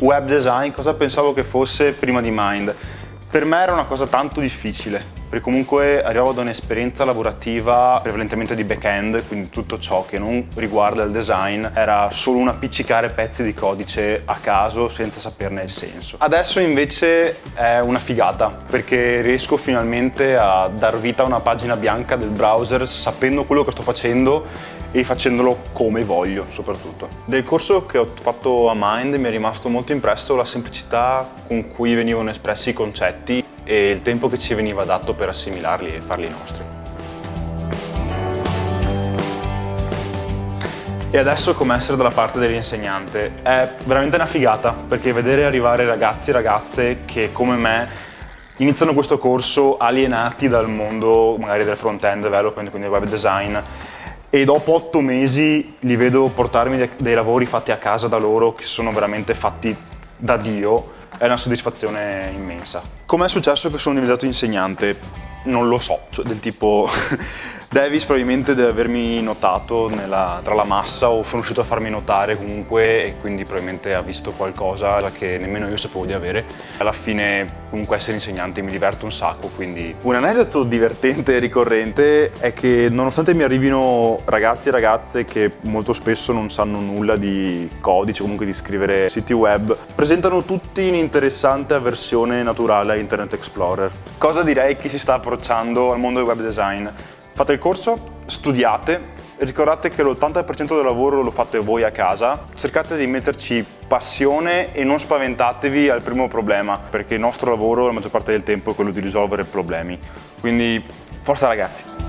web design cosa pensavo che fosse prima di Mind? Per me era una cosa tanto difficile, perché comunque arrivavo da un'esperienza lavorativa prevalentemente di back-end, quindi tutto ciò che non riguarda il design era solo un appiccicare pezzi di codice a caso senza saperne il senso. Adesso invece è una figata, perché riesco finalmente a dar vita a una pagina bianca del browser sapendo quello che sto facendo e facendolo come voglio soprattutto. Del corso che ho fatto a Mind mi è rimasto molto impresso la semplicità con cui venivano espressi i concetti e il tempo che ci veniva dato per assimilarli e farli nostri. E adesso come essere dalla parte dell'insegnante? È veramente una figata, perché vedere arrivare ragazzi e ragazze che come me iniziano questo corso alienati dal mondo magari del front-end development, quindi web design, e dopo 8 mesi li vedo portarmi dei lavori fatti a casa da loro che sono veramente fatti da Dio, è una soddisfazione immensa. Com'è successo che sono diventato insegnante? Non lo so, cioè del tipo Davis probabilmente deve avermi notato tra la massa o sono riuscito a farmi notare comunque e quindi probabilmente ha visto qualcosa che nemmeno io sapevo di avere. Alla fine comunque essere insegnante mi diverte un sacco, quindi... Un aneddoto divertente e ricorrente è che nonostante mi arrivino ragazzi e ragazze che molto spesso non sanno nulla di codice, comunque di scrivere siti web, presentano tutti un'interessante avversione naturale a Internet Explorer. Cosa direi chi si sta approcciando al mondo del web design? Fate il corso, studiate, ricordate che l'80% del lavoro lo fate voi a casa, cercate di metterci passione e non spaventatevi al primo problema, perché il nostro lavoro la maggior parte del tempo è quello di risolvere problemi. Quindi forza ragazzi!